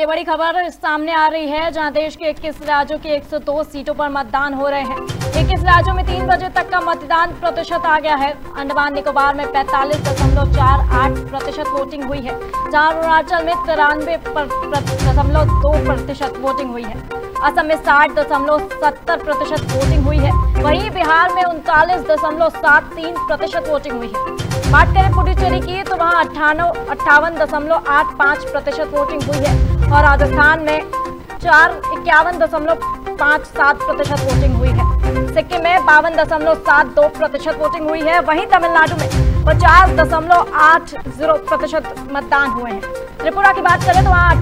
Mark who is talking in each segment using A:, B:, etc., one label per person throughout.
A: बड़ी खबर सामने आ रही है, जहां देश के 21 राज्यों की 102 सीटों पर मतदान हो रहे हैं। 21 राज्यों में 3 बजे तक का मतदान प्रतिशत आ गया है। अंडमान निकोबार में 45.48% वोटिंग हुई है, जहां अरुणाचल में 93.2% वोटिंग हुई है। असम में 60.70% वोटिंग हुई है। वहीं बिहार में 39.73% वोटिंग हुई है। बात करें पुडुचेरी की तो वहां 58.85% वोटिंग हुई है और राजस्थान में 51.57% वोटिंग हुई है। सिक्किम में 52.72% वोटिंग हुई है। वहीं तमिलनाडु में 50.80% मतदान हुए हैं। त्रिपुरा की बात करें तो वहां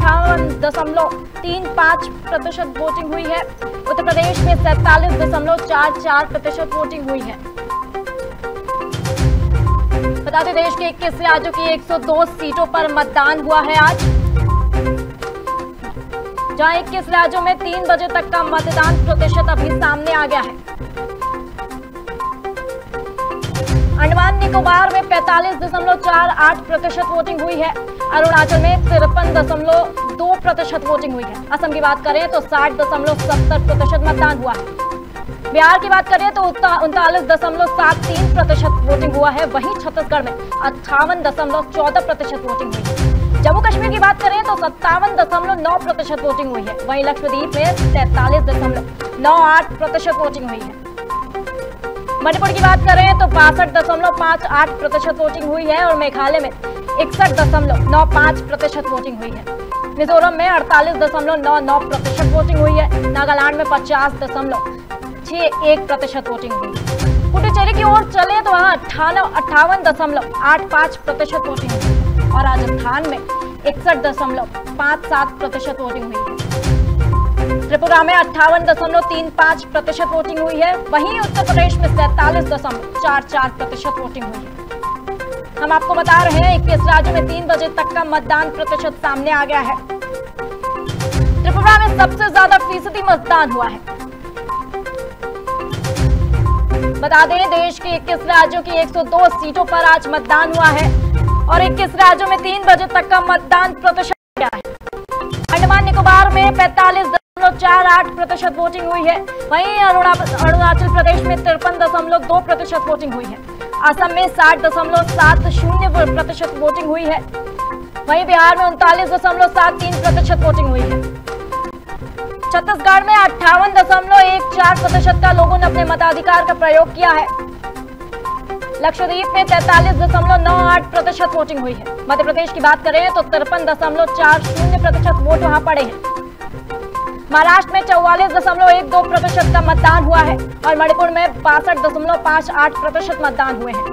A: 58.35% वोटिंग हुई है। उत्तर प्रदेश में 47.44% वोटिंग हुई है। बता दें, देश के 21 राज्यों की 102 सीटों पर मतदान हुआ है आज, जहां 21 राज्यों में 3 बजे तक का मतदान प्रतिशत अभी सामने आ गया है। अंडमान निकोबार में 45.48% वोटिंग हुई है। अरुणाचल में 53.2% वोटिंग हुई है। असम की बात करें तो 60.70% मतदान हुआ है। बिहार की बात करें तो 39.73% वोटिंग हुआ है। वहीं छत्तीसगढ़ में 58.14% वोटिंग हुई है। जम्मू कश्मीर की बात करें तो 57.9% वोटिंग हुई है। वहीं लक्षद्वीप में 43.98% वोटिंग हुई है। मणिपुर की बात करें तो 62.58% वोटिंग हुई है और मेघालय में 61.95% वोटिंग हुई है। मिजोरम में 48.99% वोटिंग हुई है। नागालैंड में 50.61% वोटिंग हुई है। पुडुचेरी की ओर चले तो वहां 58.85% वोटिंग हुई है और राजस्थान में 61.57% वोटिंग हुई है। त्रिपुरा में 58.35% वोटिंग हुई है। वहीं उत्तर प्रदेश में 47.44% वोटिंग हुई है। हम आपको बता रहे हैं 21 राज्यों में 3 बजे तक का मतदान प्रतिशत सामने आ गया है। त्रिपुरा में सबसे ज्यादा फीसदी मतदान हुआ है। बता दें, देश के 21 राज्यों की 102 सीटों पर आज मतदान हुआ है और 21 राज्यों में 3 बजे तक का मतदान प्रतिशत गया है। अंडमान निकोबार में 45.48% वोटिंग हुई है। वहीं अरुणाचल प्रदेश में 53.2% वोटिंग हुई है। असम में 60.70% वोटिंग हुई है। वहीं बिहार में 39.73% वोटिंग हुई है। छत्तीसगढ़ में 58.14% का लोगों ने अपने मताधिकार का प्रयोग किया है। लक्षद्वीप में 43.98% वोटिंग हुई है। मध्य प्रदेश की बात करें तो 53.40% वोट वहां पड़े हैं। महाराष्ट्र में 44.12% का मतदान हुआ है और मणिपुर में 62.58% मतदान हुए हैं।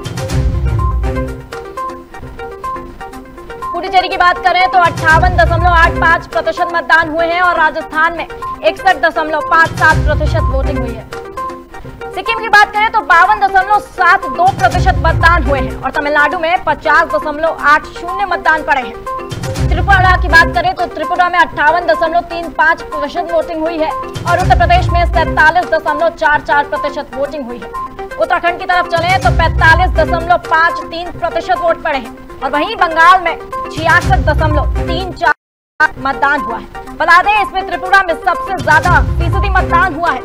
A: पुडुचेरी की बात करें तो 58.85% मतदान हुए हैं और राजस्थान में 61.57% वोटिंग हुई है। सिक्किम की बात करें तो 52.72% मतदान हुए हैं और तमिलनाडु में 50.80 मतदान पड़े हैं। त्रिपुरा की बात करें तो त्रिपुरा में 58.35% वोटिंग हुई है और उत्तर प्रदेश में 47.44% वोटिंग हुई है। उत्तराखंड की तरफ चले तो 45.53% वोट पड़े हैं और वहीं बंगाल में 66.34% मतदान हुआ है। बता दें, इसमें त्रिपुरा में सबसे ज्यादा फीसदी मतदान हुआ है।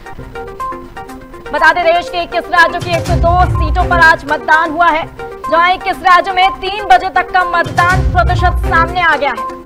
A: बता दें, देश के 21 राज्यों की 102 सीटों पर आज मतदान हुआ है, जहां 21 राज्यों में 3 बजे तक का मतदान प्रतिशत सामने आ गया है।